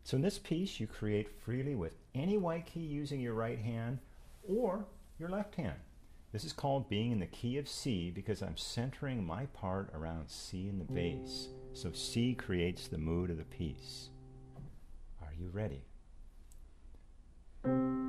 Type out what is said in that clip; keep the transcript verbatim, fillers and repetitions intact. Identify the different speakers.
Speaker 1: So in this piece, you create freely with any white key using your right hand or your left hand. This is called being in the key of C because I'm centering my part around C in the bass. So C creates the mood of the piece. Are you ready?